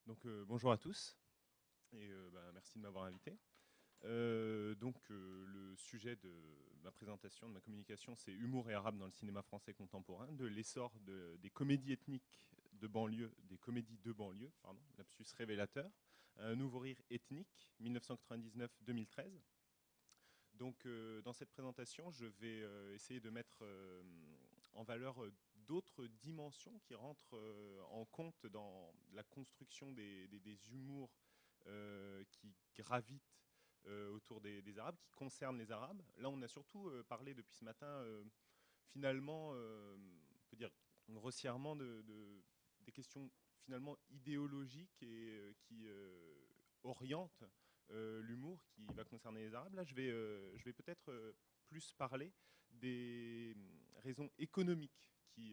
Bonjour à tous et merci de m'avoir invité. Le sujet de ma présentation, de ma communication, c'est humour et arabe dans le cinéma français contemporain, de l'essor des comédies ethniques de banlieue, des comédies de banlieue, pardon, lapsus révélateur, un nouveau rire ethnique, 1999-2013. Dans cette présentation, je vais essayer de mettre en valeur d'autres dimensions qui rentrent en compte dans la construction des humours qui gravitent autour des Arabes, qui concernent les Arabes. Là, on a surtout parlé depuis ce matin, finalement, on peut dire grossièrement, des questions finalement idéologiques et qui orientent l'humour qui va concerner les Arabes. Là, je vais peut-être plus parler des raisons économiques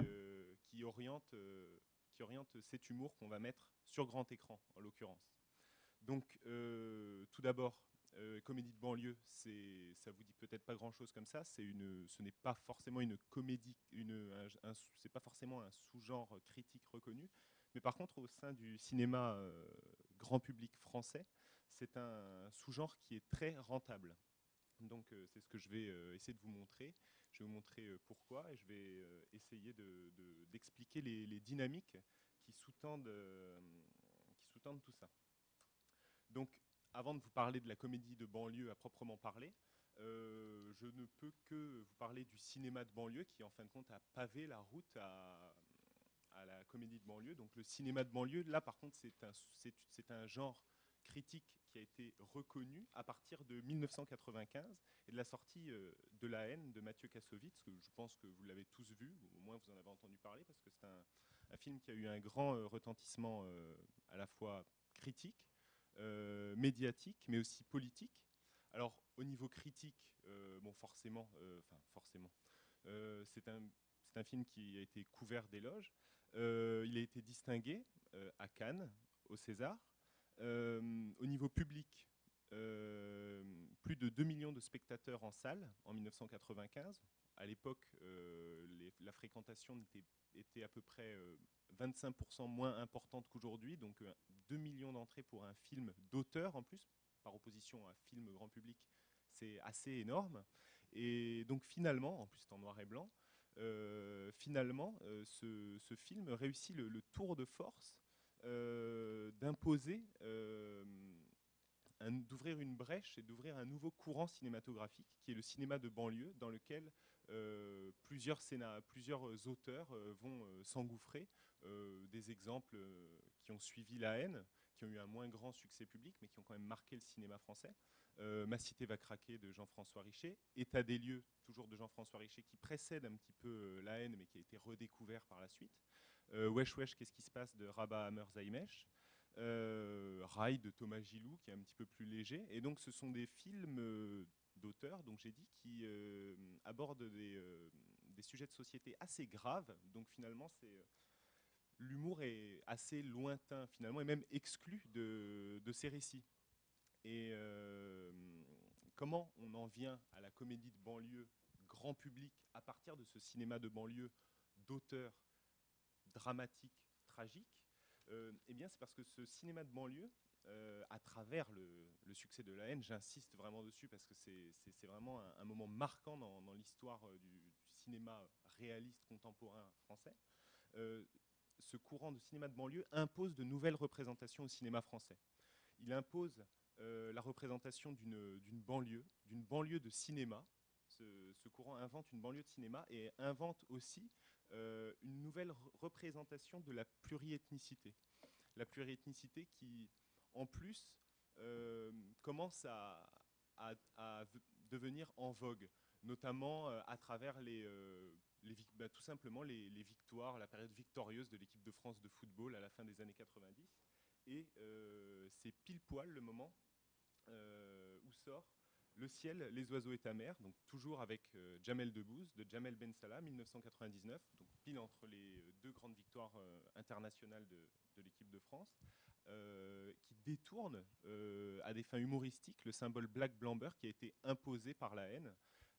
qui orientent cet humour qu'on va mettre sur grand écran, en l'occurrence. Tout d'abord, comédie de banlieue, ça vous dit peut-être pas grand-chose comme ça. Ce n'est pas forcément une comédie, c'est pas forcément un sous-genre critique reconnu. Mais par contre, au sein du cinéma grand public français, c'est un sous-genre qui est très rentable. C'est ce que je vais essayer de vous montrer. Je vais vous montrer pourquoi et je vais essayer d'expliquer les dynamiques qui sous-tendent tout ça. Donc, avant de vous parler de la comédie de banlieue à proprement parler, je ne peux que vous parler du cinéma de banlieue qui, en fin de compte, a pavé la route à la comédie de banlieue. Donc, le cinéma de banlieue, là, par contre, c'est un genre critique qui a été reconnu à partir de 1995 et de la sortie de La haine de Mathieu Kassovitz, que je pense que vous l'avez tous vu, ou au moins vous en avez entendu parler, parce que c'est un film qui a eu un grand retentissement à la fois critique, médiatique, mais aussi politique. Alors, au niveau critique, forcément, c'est un film qui a été couvert d'éloges. Il a été distingué à Cannes, au César. Au niveau public, plus de 2 millions de spectateurs en salle en 1995. À l'époque, la fréquentation était à peu près 25% moins importante qu'aujourd'hui, donc 2 millions d'entrées pour un film d'auteur en plus, par opposition à un film grand public, c'est assez énorme. Et donc finalement, en plus c'est en noir et blanc, ce film réussit le tour de force d'imposer d'ouvrir une brèche et d'ouvrir un nouveau courant cinématographique qui est le cinéma de banlieue dans lequel plusieurs auteurs vont s'engouffrer. Des exemples qui ont suivi La haine, qui ont eu un moins grand succès public mais qui ont quand même marqué le cinéma français. Ma cité va craquer de Jean-François Richer, État des lieux toujours de Jean-François Richer qui précède un petit peu La haine mais qui a été redécouvert par la suite. Wesh Wesh, qu'est-ce qui se passe de Rabat Hammer Zaimesh. Rail de Thomas Gilou, qui est un petit peu plus léger. Et donc, ce sont des films d'auteurs, donc j'ai dit, qui abordent des sujets de société assez graves. Donc, finalement, l'humour est assez lointain, finalement, et même exclu de ces récits. Et comment on en vient à la comédie de banlieue grand public à partir de ce cinéma de banlieue d'auteurs dramatiques, tragiques. Eh bien, c'est parce que ce cinéma de banlieue, à travers le succès de La haine, j'insiste vraiment dessus parce que c'est vraiment un moment marquant dans l'histoire du cinéma réaliste contemporain français. Euh, Ce courant de cinéma de banlieue impose de nouvelles représentations au cinéma français. Il impose la représentation d'une banlieue de cinéma. Ce courant invente une banlieue de cinéma et invente aussi une nouvelle représentation de la pluriethnicité. La pluriethnicité qui, en plus, commence à devenir en vogue, notamment à travers tout simplement les victoires, la période victorieuse de l'équipe de France de football à la fin des années 90. Et c'est pile poil le moment où sort Le ciel, les oiseaux et ta mère, donc toujours avec Jamel Debbouze, de Jamel Ben Salah, 1999, donc pile entre les deux grandes victoires internationales de l'équipe de France, qui détourne à des fins humoristiques le symbole Black Blamber qui a été imposé par La haine.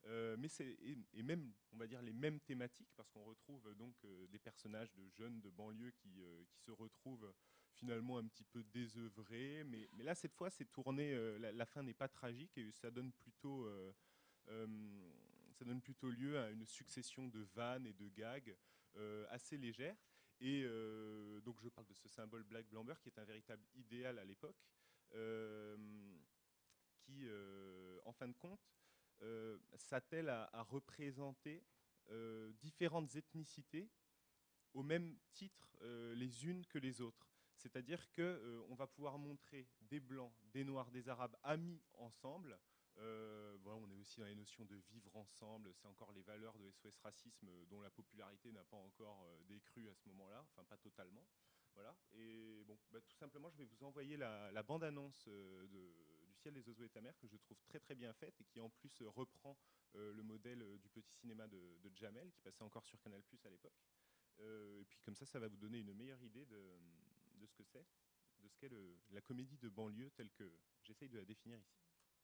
Et même, on va dire, les mêmes thématiques, parce qu'on retrouve donc des personnages de jeunes de banlieue qui se retrouvent finalement un petit peu désœuvré. Mais là, cette fois, c'est tourné, la fin n'est pas tragique et euh, ça donne plutôt lieu à une succession de vannes et de gags assez légères. Et donc je parle de ce symbole Black Blamber qui est un véritable idéal à l'époque, euh, qui, en fin de compte, s'attelle à représenter différentes ethnicités au même titre les unes que les autres. C'est-à-dire qu'on va pouvoir montrer des blancs, des noirs, des arabes amis ensemble. Voilà, on est aussi dans les notions de vivre ensemble. C'est encore les valeurs de SOS Racisme dont la popularité n'a pas encore décru à ce moment-là, enfin pas totalement. Voilà. Et bon, bah, tout simplement, je vais vous envoyer la bande-annonce du ciel des oiseaux et ta mère que je trouve très très bien faite et qui en plus reprend le modèle du petit cinéma de Jamel qui passait encore sur Canal+ à l'époque. Et puis comme ça va vous donner une meilleure idée de ce que c'est, de ce qu'est la comédie de banlieue telle que j'essaye de la définir ici.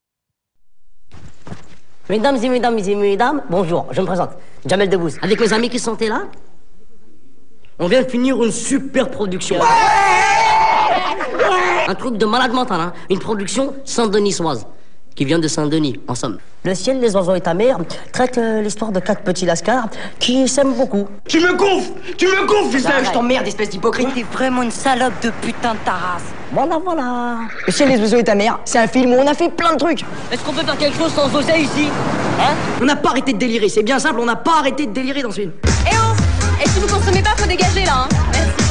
Mesdames, bonjour, je me présente, Jamel Debbouze. Avec mes amis qui sont là, on vient de finir une super production. Un truc de malade mental, hein. Une production saint-denissoise, qui vient de Saint-Denis, en somme. Le ciel, les oiseaux et ta mère traite l'histoire de 4 petits lascars qui s'aiment beaucoup. Tu me gonfles, fils de... Je t'emmerde, espèce d'hypocrite. T'es vraiment une salope de putain de ta race. Voilà. Le ciel, les oiseaux et ta mère, c'est un film où on a fait plein de trucs. Est-ce qu'on peut faire quelque chose sans oser ici? Hein? On n'a pas arrêté de délirer, c'est bien simple, on n'a pas arrêté de délirer dans ce film. Eh oh! Et si vous consommez pas, faut dégager là, hein. Merci.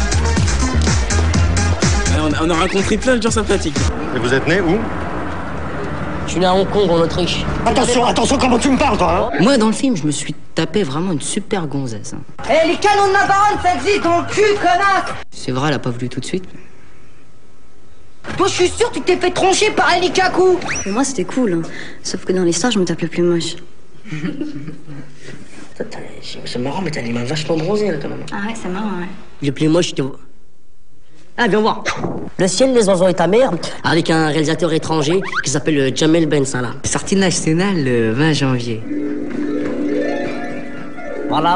On a rencontré plein de gens sympathiques. Et vous êtes né où? Je suis né à Hong Kong, en Autriche. Attention, comment tu me parles, toi, hein? Moi, dans le film, je me suis tapé vraiment une super gonzesse. Hein. Eh, les canons de ma baronne, ça existe dans le cul, connasse! C'est vrai, elle a pas voulu tout de suite. Toi, je suis sûr que tu t'es fait troncher par Ali Kaku. Mais moi, c'était cool, hein. Sauf que dans les stars, je me tapais plus moche. C'est marrant, mais t'as les mains vachement bronzées, là, quand même. Ah ouais, c'est marrant, ouais. Le plus moche, c'était... Ah, viens voir. Le ciel, les oiseaux et ta mère, avec un réalisateur étranger qui s'appelle Jamel Ben Salah. Sortie nationale le 20 janvier. Voilà.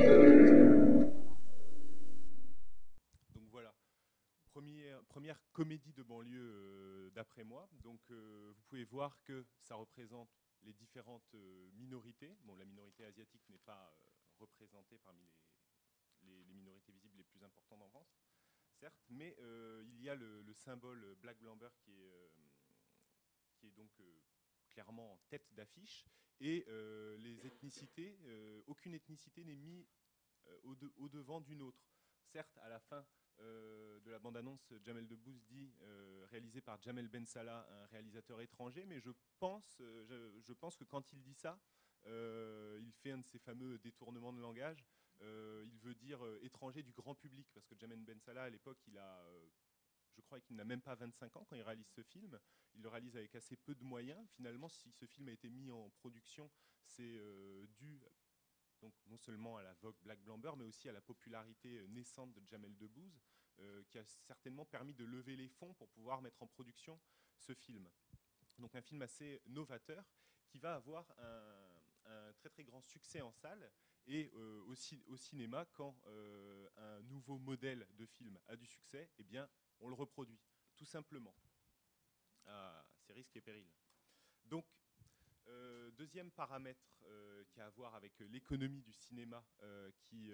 Donc voilà, première comédie de banlieue d'après moi. Donc vous pouvez voir que ça représente les différentes minorités. Bon, la minorité asiatique n'est pas représentée parmi les minorités visibles les plus importantes en France, certes, mais il y a le symbole Black Blamber qui est donc clairement en tête d'affiche, et les ethnicités, aucune ethnicité n'est mise au devant d'une autre. Certes, à la fin de la bande-annonce, Jamel Debbouze dit réalisé par Jamel Ben Salah, un réalisateur étranger, mais je pense que quand il dit ça, il fait un de ces fameux détournements de langage. Il veut dire étranger du grand public, parce que Jamel Ben Salah, à l'époque, je crois qu'il n'a même pas 25 ans quand il réalise ce film. Il le réalise avec assez peu de moyens. Finalement, si ce film a été mis en production, c'est dû donc non seulement à la vogue Black Blamber, mais aussi à la popularité naissante de Jamel Debbouze, qui a certainement permis de lever les fonds pour pouvoir mettre en production ce film. Donc un film assez novateur qui va avoir un très très grand succès en salle et aussi au cinéma. Quand un nouveau modèle de film a du succès, eh bien on le reproduit, tout simplement, à ses risques et périls. Donc deuxième paramètre qui a à voir avec l'économie du cinéma qui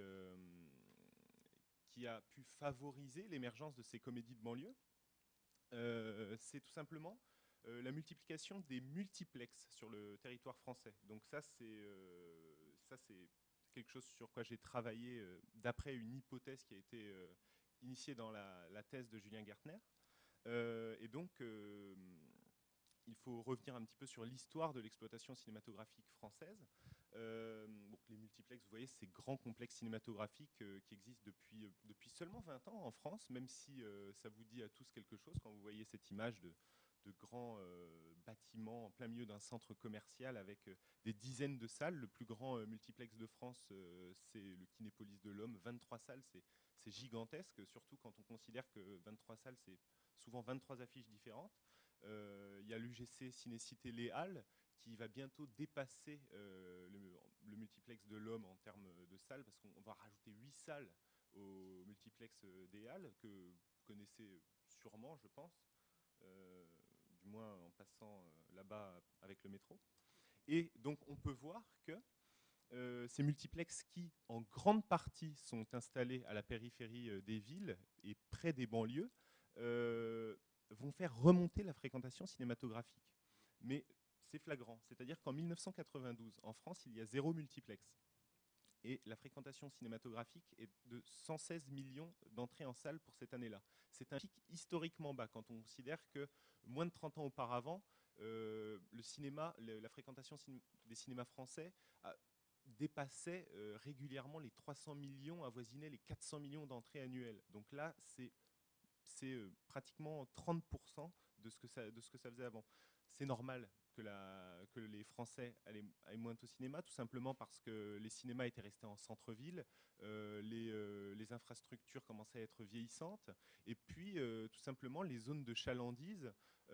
a pu favoriser l'émergence de ces comédies de banlieue, c'est tout simplement la multiplication des multiplexes sur le territoire français. Donc ça, c'est quelque chose sur quoi j'ai travaillé d'après une hypothèse qui a été initiée dans la thèse de Julien Gertner. Et donc, il faut revenir un petit peu sur l'histoire de l'exploitation cinématographique française. Donc les multiplexes, vous voyez, ces grands complexes cinématographiques qui existent depuis seulement 20 ans en France, même si ça vous dit à tous quelque chose quand vous voyez cette image de grands bâtiments en plein milieu d'un centre commercial avec des dizaines de salles. Le plus grand multiplex de France, c'est le Kinépolis de l'Homme, 23 salles, c'est gigantesque, surtout quand on considère que 23 salles, c'est souvent 23 affiches différentes. Il y a l'UGC Cinécité Les Halles qui va bientôt dépasser le multiplex de l'Homme en termes de salles, parce qu'on va rajouter 8 salles au multiplex des Halles, connaissez sûrement, je pense, du moins en passant là-bas avec le métro. Et donc on peut voir que ces multiplexes qui, en grande partie, sont installés à la périphérie des villes et près des banlieues, vont faire remonter la fréquentation cinématographique. Mais c'est flagrant, c'est-à-dire qu'en 1992, en France, il y a 0 multiplex. Et la fréquentation cinématographique est de 116 millions d'entrées en salle pour cette année-là. C'est un pic historiquement bas quand on considère que moins de 30 ans auparavant, le cinéma, la fréquentation des cinémas français dépassait régulièrement les 300 millions, avoisinait les 400 millions d'entrées annuelles. Donc là, c'est pratiquement 30% de ce que ça faisait avant. C'est normal que les Français aillent moins au cinéma, tout simplement parce que les cinémas étaient restés en centre-ville, les infrastructures commençaient à être vieillissantes, et puis tout simplement les zones de chalandise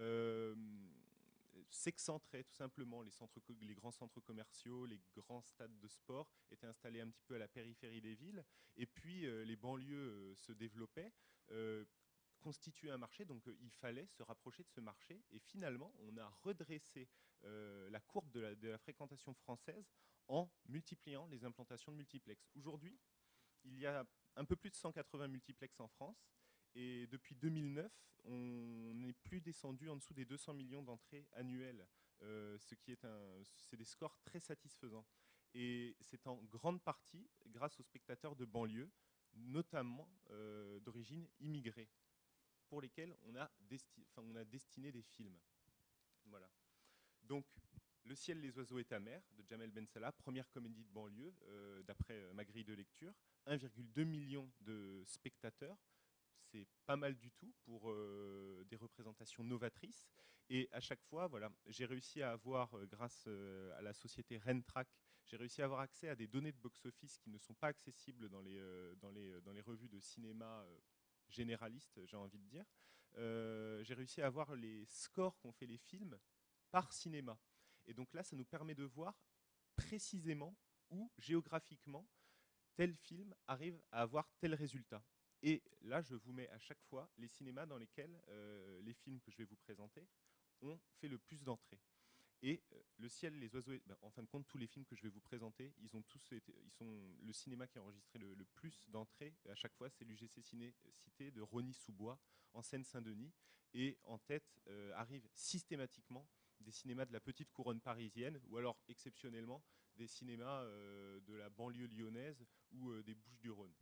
s'excentraient tout simplement. Les grands centres commerciaux, les grands stades de sport étaient installés un petit peu à la périphérie des villes, et puis les banlieues se développaient, constituer un marché, donc il fallait se rapprocher de ce marché. Et finalement, on a redressé la courbe de la fréquentation française en multipliant les implantations de multiplex. Aujourd'hui, il y a un peu plus de 180 multiplex en France. Et depuis 2009, on n'est plus descendu en dessous des 200 millions d'entrées annuelles, ce qui est c'est des scores très satisfaisants. Et c'est en grande partie grâce aux spectateurs de banlieue, notamment d'origine immigrée, pour lesquels on a destiné des films. Voilà. Donc, Le ciel, les oiseaux et ta mère, de Jamel Ben Salah, première comédie de banlieue, d'après ma grille de lecture. 1,2 million de spectateurs. C'est pas mal du tout pour des représentations novatrices. Et à chaque fois, voilà, j'ai réussi à avoir, grâce à la société Rentrack, j'ai réussi à avoir accès à des données de box-office qui ne sont pas accessibles dans les revues de cinéma généraliste, j'ai envie de dire. J'ai réussi à avoir les scores qu'ont fait les films par cinéma. Et donc là, ça nous permet de voir précisément où, géographiquement, tel film arrive à avoir tel résultat. Et là, je vous mets à chaque fois les cinémas dans lesquels les films que je vais vous présenter ont fait le plus d'entrées. Et Le ciel, les oiseaux, en fin de compte, tous les films que je vais vous présenter, ils sont le cinéma qui a enregistré le plus d'entrées. À chaque fois, c'est l'UGC Ciné Cité de Rosny-sous-Bois, en Seine-Saint-Denis. Et en tête arrivent systématiquement des cinémas de la petite couronne parisienne, ou alors exceptionnellement des cinémas de la banlieue lyonnaise ou des Bouches-du-Rhône.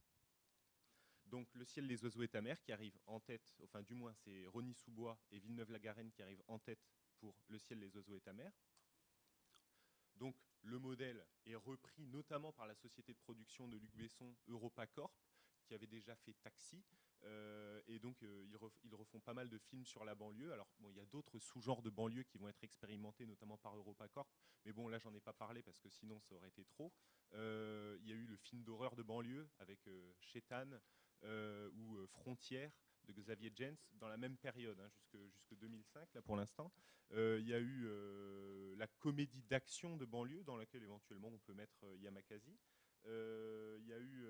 Donc Le ciel, les oiseaux et ta mère qui arrive en tête, enfin du moins c'est Rosny-sous-Bois et Villeneuve-la-Garenne qui arrivent en tête pour Le ciel, les oiseaux et ta mère. Donc le modèle est repris notamment par la société de production de Luc Besson, EuropaCorp, qui avait déjà fait Taxi. Et donc ils refont pas mal de films sur la banlieue. Alors bon, il y a d'autres sous-genres de banlieue qui vont être expérimentés, notamment par EuropaCorp. Mais bon, là j'en ai pas parlé parce que sinon ça aurait été trop. Il y a eu le film d'horreur de banlieue avec Chétan ou Frontières de Xavier Jens dans la même période, hein, jusque 2005 là pour l'instant. Il y a eu la comédie d'action de banlieue dans laquelle éventuellement on peut mettre Yamakasi. Il y a eu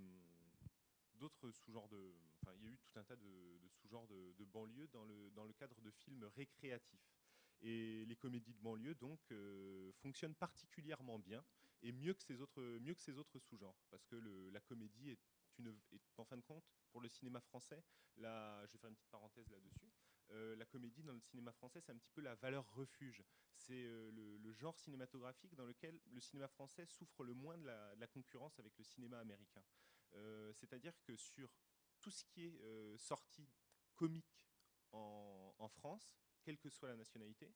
d'autres sous-genres enfin il y a eu tout un tas de sous-genres de banlieue dans le cadre de films récréatifs. Et les comédies de banlieue donc fonctionnent particulièrement bien et mieux que ces autres sous-genres, parce que la comédie est en fin de compte, pour le cinéma français, là, je vais faire une petite parenthèse là-dessus, la comédie dans le cinéma français, c'est un petit peu la valeur refuge. C'est le genre cinématographique dans lequel le cinéma français souffre le moins de la concurrence avec le cinéma américain. C'est-à-dire que sur tout ce qui est sortie comique en France, quelle que soit la nationalité,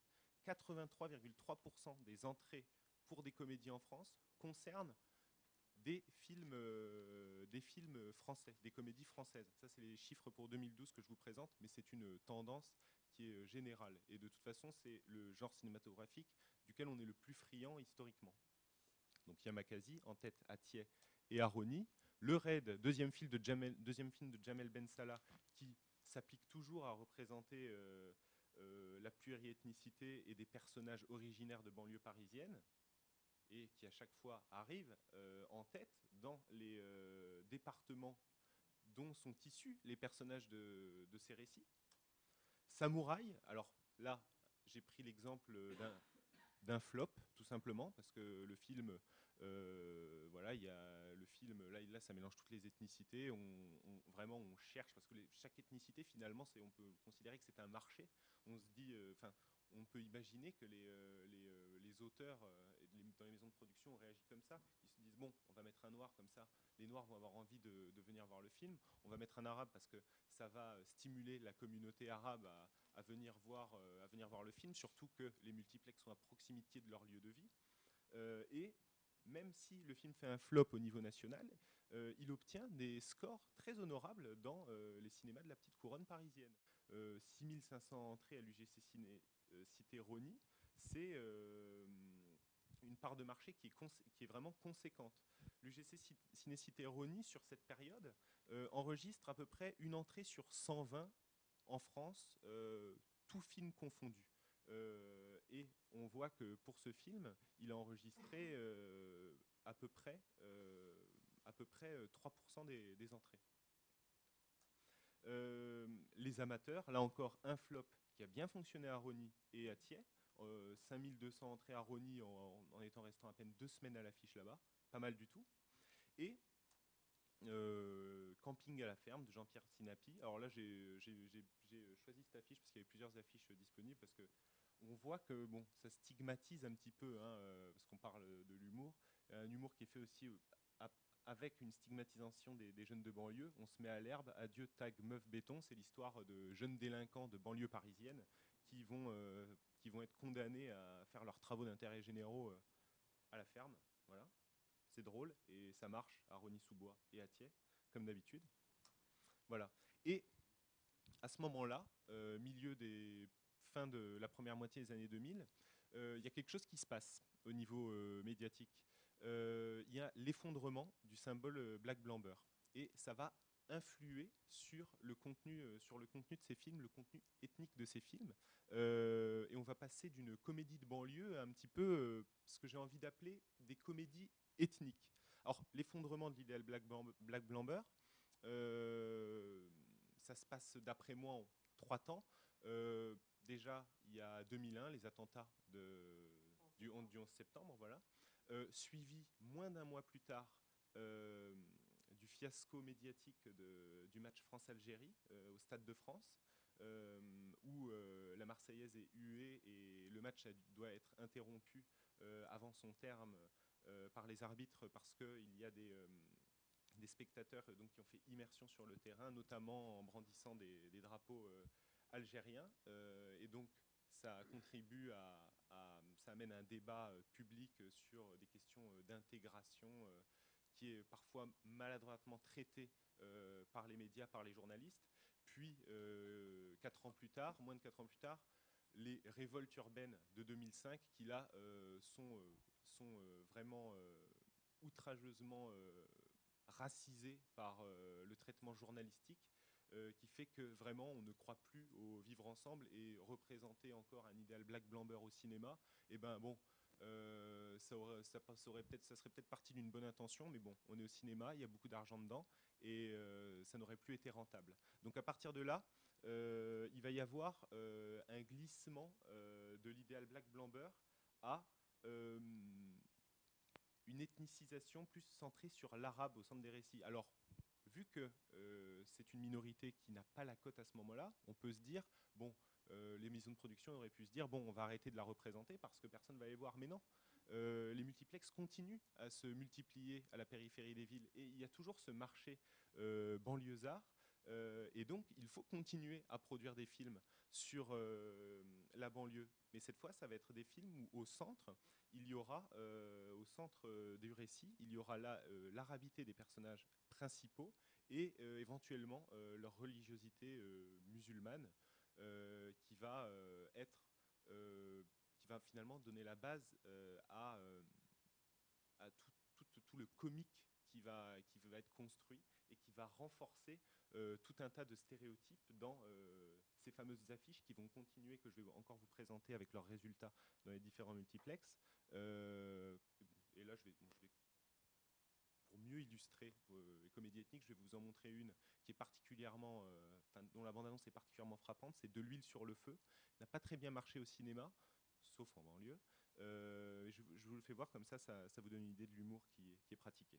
83,3% des entrées pour des comédies en France concernent des films français, des comédies françaises. Ça, c'est les chiffres pour 2012 que je vous présente, mais c'est une tendance qui est générale. Et de toute façon, c'est le genre cinématographique duquel on est le plus friand historiquement. Donc Yamakasi, en tête à Thiers et à Rosny. Le Raid, deuxième film de Jamel Ben Salah, qui s'applique toujours à représenter la pluriethnicité et des personnages originaires de banlieue parisienne, et qui à chaque fois arrive en tête dans les départements dont sont issus les personnages de ces récits. Samouraï, alors là, j'ai pris l'exemple d'un flop, tout simplement, parce que le film, voilà, il y a le film, là, ça mélange toutes les ethnicités. Vraiment, on cherche, parce que chaque ethnicité, finalement, on peut considérer que c'est un marché. On se dit, enfin, on peut imaginer que les auteurs dans les maisons de production ont réagi comme ça. Ils se disent, bon, on va mettre un noir comme ça, les noirs vont avoir envie de venir voir le film. On va mettre un arabe parce que ça va stimuler la communauté arabe à venir voir le film, surtout que les multiplex sont à proximité de leur lieu de vie. Et même si le film fait un flop au niveau national, il obtient des scores très honorables dans les cinémas de la petite couronne parisienne. 6500 entrées à l'UGC Cité Rosny, c'est une part de marché qui est vraiment conséquente. L'UGC Ciné-Cité Rosny, sur cette période, enregistre à peu près une entrée sur 120 en France, tout film confondu. Et on voit que pour ce film, il a enregistré à peu près 3% des entrées. Les amateurs, là encore, un flop qui a bien fonctionné à Rosny et à Thiers. 5200 entrées à Rosny en étant restant à peine 2 semaines à l'affiche là-bas. Pas mal du tout. Et Camping à la ferme de Jean-Pierre Sinapi. Alors là, j'ai choisi cette affiche parce qu'il y avait plusieurs affiches disponibles, parce qu'on voit que bon, ça stigmatise un petit peu, hein, parce qu'on parle de l'humour. Un humour qui est fait aussi avec une stigmatisation des jeunes de banlieue. On se met à l'herbe, adieu tag meuf béton. C'est l'histoire de jeunes délinquants de banlieue parisienne qui vont être condamnés à faire leurs travaux d'intérêt généraux à la ferme. Voilà. C'est drôle et ça marche à Rosny-sous-Bois et à Thiers, comme d'habitude. Voilà. Et à ce moment-là, milieu des fins de la première moitié des années 2000, il y a quelque chose qui se passe au niveau médiatique. Il y a l'effondrement du symbole Black Blanc Beurre. Et ça va influer sur le contenu de ces films, le contenu ethnique de ces films. Et on va passer d'une comédie de banlieue à un petit peu ce que j'ai envie d'appeler des comédies ethniques. Alors, l'effondrement de l'idéal Black Blanc Beurre, ça se passe d'après moi en 3 temps. Déjà, il y a 2001, les attentats du 11 septembre, voilà. Suivi moins d'un mois plus tard du fiasco médiatique du match France-Algérie au Stade de France, où la Marseillaise est huée et le match doit être interrompu avant son terme par les arbitres, parce qu'il y a des spectateurs donc, qui ont fait immersion sur le terrain, notamment en brandissant des drapeaux algériens. Et donc, ça contribue ça amène un débat public sur des questions d'intégration qui est parfois maladroitement traité par les médias, par les journalistes. Puis, 4 ans plus tard, moins de 4 ans plus tard, les révoltes urbaines de 2005 qui là sont vraiment outrageusement racisées par le traitement journalistique, qui fait que vraiment on ne croit plus au vivre ensemble, et représenter encore un idéal Black Blanc Beurre au cinéma, et ben bon, ça serait peut-être parti d'une bonne intention, mais bon, on est au cinéma, il y a beaucoup d'argent dedans, et ça n'aurait plus été rentable. Donc à partir de là, il va y avoir un glissement de l'idéal Black Blanc Beurre à une ethnicisation plus centrée sur l'arabe au centre des récits. Alors, vu que c'est une minorité qui n'a pas la cote à ce moment-là, on peut se dire, bon, les maisons de production auraient pu se dire, bon, on va arrêter de la représenter parce que personne ne va les voir. Mais non, les multiplex continuent à se multiplier à la périphérie des villes. Et il y a toujours ce marché banlieusard. Et donc, il faut continuer à produire des films sur la banlieue. Mais cette fois, ça va être des films où, au centre, il y aura, au centre du récit, il y aura l'arabité des personnages principaux et éventuellement leur religiosité musulmane qui va qui va finalement donner la base à tout le comique qui va être construit et qui va renforcer tout un tas de stéréotypes dans ces fameuses affiches qui vont continuer, que je vais encore vous présenter avec leurs résultats dans les différents multiplex. Et là, pour mieux illustrer les comédies ethniques, je vais vous en montrer une qui est particulièrement, dont la bande-annonce est particulièrement frappante, c'est De l'huile sur le feu. N'a pas très bien marché au cinéma, sauf en banlieue. Je vous le fais voir comme ça vous donne une idée de l'humour qui est pratiqué.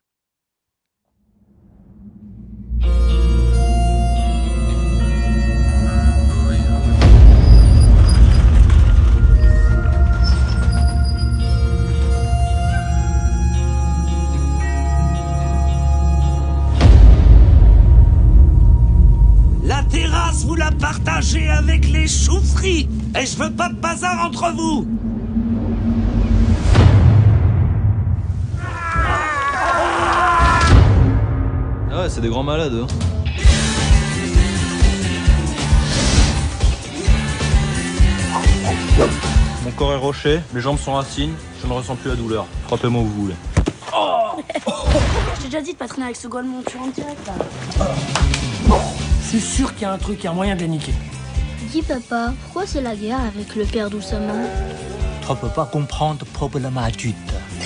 La terrasse, vous la partagez avec les choux frits. Et je veux pas de bazar entre vous. Ah ouais, c'est des grands malades, hein. Mon corps est rocher, mes jambes sont racines, je ne ressens plus la douleur. Frappez-moi où vous voulez. J'ai déjà dit de pas traîner avec ce golemon, tu rentres direct là. C'est sûr qu'il y a un truc, il y a un moyen de les niquer. Dis papa, pourquoi c'est la guerre avec le père doucement? Tu peux pas comprendre problématique.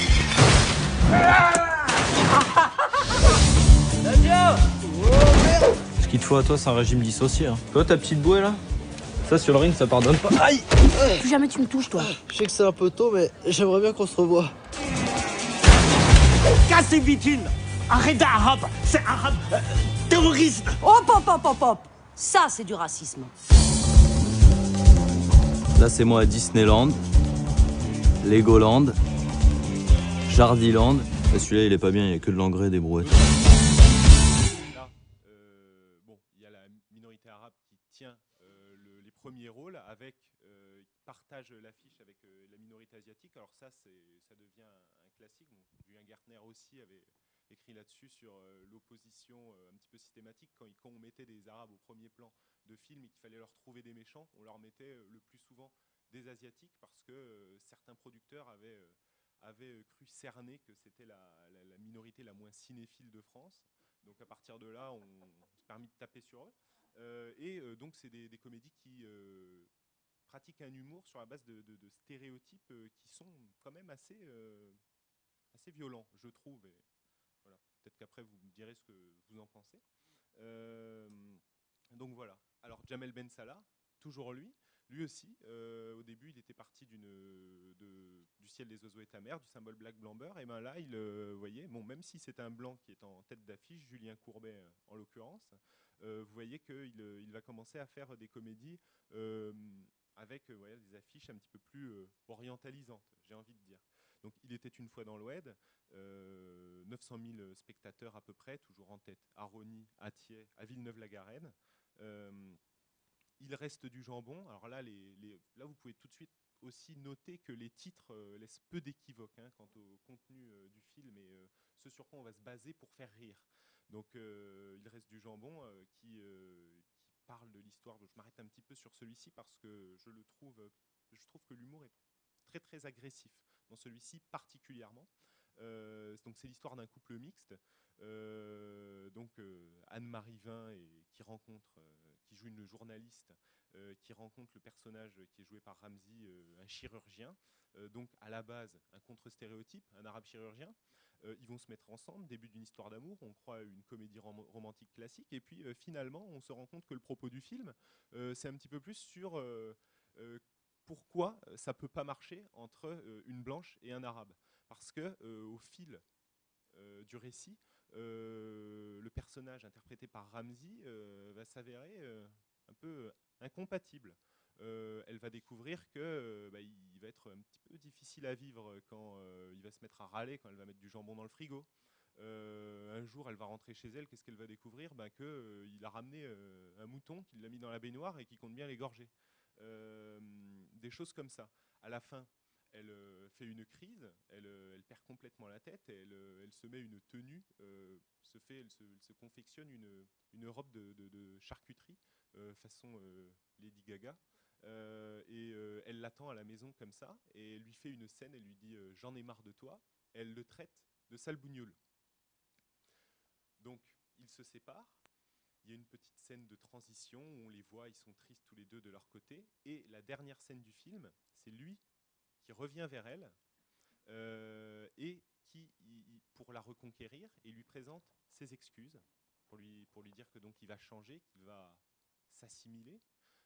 Ce qu'il te faut à toi, c'est un régime dissocié. Hein. Toi, ta petite bouée là, ça sur le ring, ça pardonne pas. Aïe! Plus jamais tu me touches, toi. Je sais que c'est un peu tôt, mais j'aimerais bien qu'on se revoie. Cassez Vitine. Arrête d'arabe, c'est arabe terroriste. Hop, hop, hop, hop, hop. Ça, c'est du racisme. Là, c'est moi à Disneyland, Legoland, Jardiland. Et celui-là, il est pas bien, il y a que de l'engrais et des brouettes. Là, bon, il y a la minorité arabe qui tient les premiers rôles avec, partage l'affiche avec la minorité asiatique. Alors ça devient un classique. Bon, Julien Gertner aussi avait écrit là-dessus sur l'opposition un petit peu systématique. Quand on mettait des Arabes au premier plan de films et qu'il fallait leur trouver des méchants, on leur mettait le plus souvent des Asiatiques parce que certains producteurs avaient cru cerner que c'était la minorité la moins cinéphile de France. Donc à partir de là, on s'est permis de taper sur eux. Donc c'est des comédies qui pratiquent un humour sur la base de stéréotypes qui sont quand même assez violents, je trouve. Et voilà. Peut-être qu'après vous me direz ce que vous en pensez. Donc voilà. Alors Jamel Ben Salah, toujours lui aussi, au début, il était parti du ciel des oiseaux et ta mère, du symbole black blanc-beurre. Et bien là, vous voyez, bon, même si c'est un blanc qui est en tête d'affiche, Julien Courbet en l'occurrence, vous voyez qu'il va commencer à faire des comédies avec des affiches un petit peu plus orientalisantes, j'ai envie de dire. Donc il était une fois dans l'Oued, 900 000 spectateurs à peu près, toujours en tête à Rosny, à Thiers, à Villeneuve-la-Garenne. Il reste du jambon. Alors là, là, vous pouvez tout de suite aussi noter que les titres laissent peu d'équivoque quant au contenu du film et ce sur quoi on va se baser pour faire rire. Donc il reste du jambon qui parle de l'histoire. Je m'arrête un petit peu sur celui-ci parce que je trouve que l'humour est très très agressif dans celui-ci particulièrement. Donc c'est l'histoire d'un couple mixte. Anne-Marie Vin qui joue une journaliste qui rencontre le personnage qui est joué par Ramzy, un chirurgien. Donc à la base un contre-stéréotype, un arabe chirurgien. Ils vont se mettre ensemble, début d'une histoire d'amour, on croit à une comédie romantique classique, et puis finalement on se rend compte que le propos du film c'est un petit peu plus sur pourquoi ça peut pas marcher entre une blanche et un arabe. Parce que au fil du récit, le personnage interprété par Ramzy va s'avérer un peu incompatible. Elle va découvrir que il va être un petit peu difficile à vivre quand il va se mettre à râler, quand elle va mettre du jambon dans le frigo. Un jour, elle va rentrer chez elle, qu'est-ce qu'elle va découvrir? Qu'il a ramené un mouton, qu'il l'a mis dans la baignoire et qu'il compte bien l'égorger. Des choses comme ça. À la fin, elle fait une crise, elle perd complètement la tête, et elle se met une tenue, elle se confectionne une robe de charcuterie façon Lady Gaga, elle l'attend à la maison comme ça, et elle lui fait une scène, elle lui dit j'en ai marre de toi, et elle le traite de sale bougnoule. Donc ils se séparent. Il y a une petite scène de transition où on les voit, ils sont tristes tous les deux de leur côté. Et la dernière scène du film, c'est lui qui revient vers elle et qui, pour la reconquérir, et lui présente ses excuses pour lui dire que donc il va changer, qu'il va s'assimiler.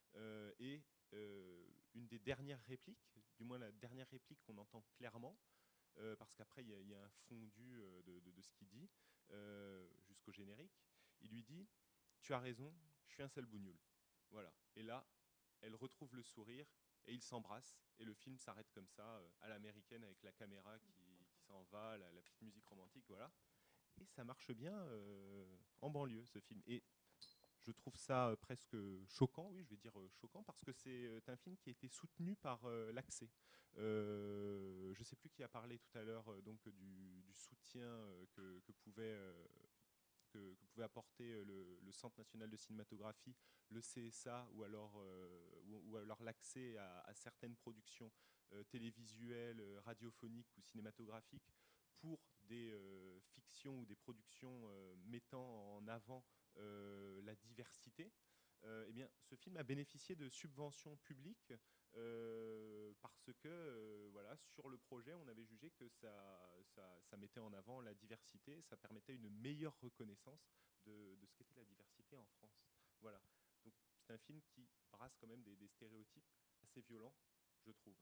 Une des dernières répliques, du moins la dernière réplique qu'on entend clairement, parce qu'après il y a un fondu de ce qu'il dit jusqu'au générique, il lui dit « Tu as raison, je suis un sale bougnoul ». Voilà. Et là, elle retrouve le sourire et ils s'embrassent. Et le film s'arrête comme ça, à l'américaine, avec la caméra qui s'en va, la petite musique romantique, voilà. Et ça marche bien en banlieue, ce film. Et je trouve ça presque choquant, oui, je vais dire choquant, parce que c'est un film qui a été soutenu par l'accès. Je ne sais plus qui a parlé tout à l'heure donc du soutien que pouvait apporter le Centre national de cinématographie, le CSA, ou alors l'accès à certaines productions télévisuelles, radiophoniques ou cinématographiques pour des fictions ou des productions mettant en avant la diversité. Eh bien, ce film a bénéficié de subventions publiques parce que voilà, sur le projet, on avait jugé que ça mettait en avant la diversité, ça permettait une meilleure reconnaissance de ce qu'était la diversité en France. Voilà. Donc c'est un film qui brasse quand même des stéréotypes assez violents, je trouve.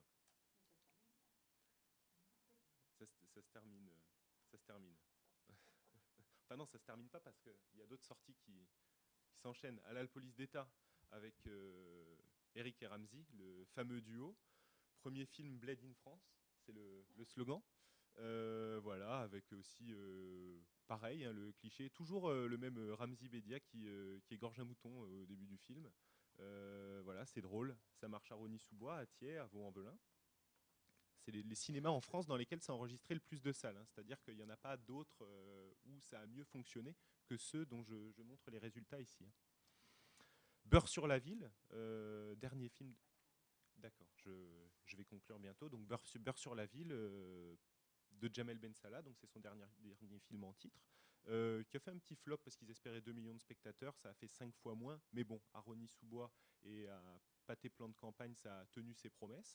Ça se termine. Ça se termine. Enfin non, ça se termine pas parce qu'il y a d'autres sorties qui s'enchaînent. Halal Police d'État avec Eric et Ramzy, le fameux duo. Premier film Bled in France, c'est le slogan. Voilà, avec aussi, pareil, hein, le cliché, toujours le même Ramzy Bedia qui égorge un mouton au début du film. Voilà, c'est drôle, ça marche à Rosny-sous-Bois, à Thiers, à Vaux-en-Velin. C'est les cinémas en France dans lesquels ça a enregistré le plus de salles, hein. C'est-à-dire qu'il n'y en a pas d'autres où ça a mieux fonctionné que ceux dont je montre les résultats ici, hein. Beurre sur la ville, dernier film. D'accord, je vais conclure bientôt. Donc Beurre sur la ville de Jamel Ben Salah, donc c'est son dernier film en titre, qui a fait un petit flop parce qu'ils espéraient 2 millions de spectateurs, ça a fait 5 fois moins, mais bon, à Rosny-sous-Bois et à Pâté Plan de Campagne, ça a tenu ses promesses.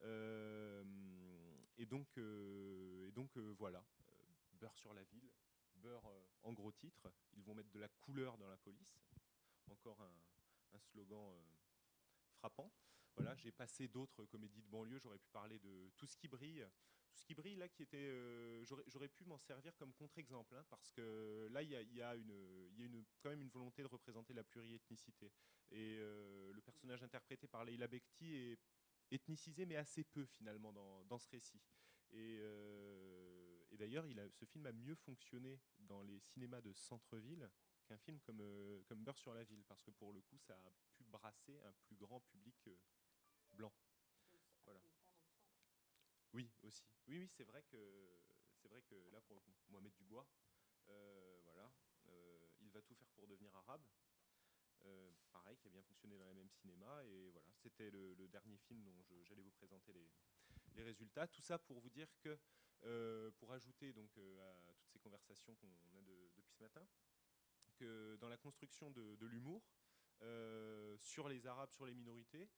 Et donc voilà, Beurre sur la ville, beurre en gros titre, ils vont mettre de la couleur dans la police, encore un slogan frappant. Voilà, j'ai passé d'autres comédies de banlieue, j'aurais pu parler de Tout ce qui brille. Tout ce qui brille, là, qui était, j'aurais pu m'en servir comme contre-exemple, hein, parce que là, il y a quand même une volonté de représenter la pluriethnicité. Et le personnage interprété par Leila Bekti est ethnicisé, mais assez peu, finalement, dans ce récit. Et d'ailleurs, ce film a mieux fonctionné dans les cinémas de centre-ville qu'un film comme Beurre sur la ville, parce que pour le coup, ça a pu brasser un plus grand public blanc. Voilà. Oui, aussi. Oui, c'est vrai que là, pour Mohamed Dubois, voilà, il va tout faire pour devenir arabe. Pareil, qui a bien fonctionné dans les mêmes cinémas. Et voilà, c'était le dernier film dont j'allais vous présenter les résultats. Tout ça pour vous dire que, pour ajouter donc, à toutes ces conversations qu'on a depuis ce matin, que dans la construction de l'humour, sur les Arabes, sur les minorités,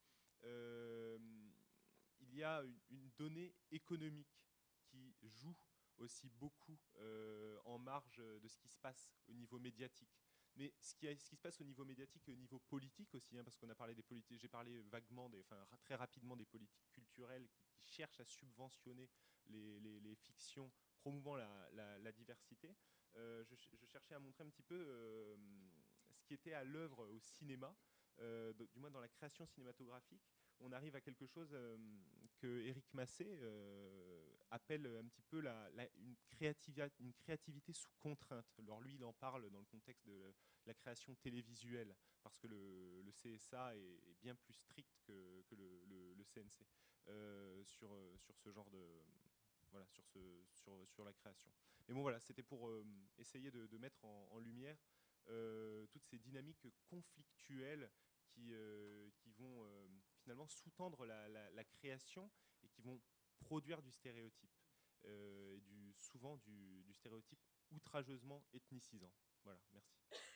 il y a une donnée économique qui joue aussi beaucoup en marge de ce qui se passe au niveau médiatique. Mais ce qui se passe au niveau médiatique et au niveau politique aussi, hein, parce qu'on a parlé des politiques, j'ai parlé vaguement, très rapidement des politiques culturelles qui cherchent à subventionner les fictions promouvant la diversité. Je cherchais à montrer un petit peu ce qui était à l'œuvre au cinéma, du moins dans la création cinématographique. On arrive à quelque chose que Éric Masset appelle un petit peu une créativité sous contrainte. Alors lui, il en parle dans le contexte de la création télévisuelle, parce que le CSA est bien plus strict que le CNC sur ce genre de... Voilà, sur la création. Mais bon, voilà, c'était pour essayer de mettre en lumière toutes ces dynamiques conflictuelles qui vont finalement sous-tendre la création et qui vont produire du stéréotype, et souvent du stéréotype outrageusement ethnicisant. Voilà, merci.